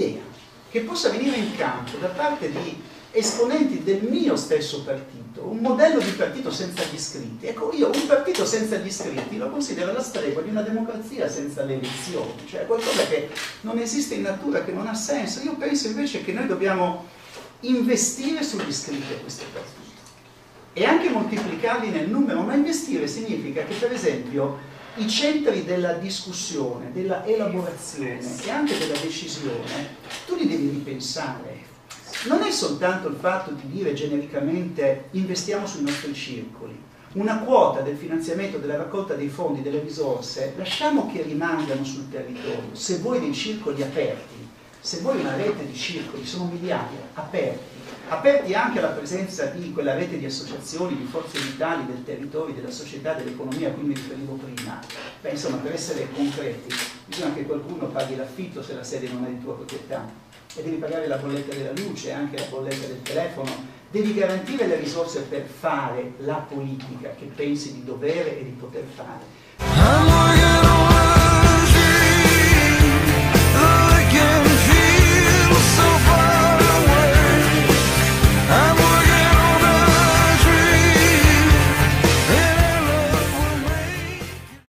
l'idea che possa venire in campo da parte di esponenti del mio stesso partito, un modello di partito senza gli iscritti. Ecco, io un partito senza gli iscritti lo considero la stregua di una democrazia senza le elezioni, cioè qualcosa che non esiste in natura, che non ha senso. Io penso invece che noi dobbiamo investire sugli iscritti a queste cose e anche moltiplicarli nel numero, ma investire significa che per esempio i centri della discussione, della elaborazione e anche della decisione, tu li devi ripensare. Non è soltanto il fatto di dire genericamente investiamo sui nostri circoli, una quota del finanziamento, della raccolta dei fondi, delle risorse, lasciamo che rimangano sul territorio. Se vuoi dei circoli aperti, se vuoi una rete di circoli, sono migliaia, aperti anche alla presenza di quella rete di associazioni, di forze vitali del territorio, della società, dell'economia a cui mi riferivo prima. Beh, insomma, per essere concreti, bisogna che qualcuno paghi l'affitto se la sede non è di tua proprietà, e devi pagare la bolletta della luce, anche la bolletta del telefono, devi garantire le risorse per fare la politica che pensi di dovere e di poter fare.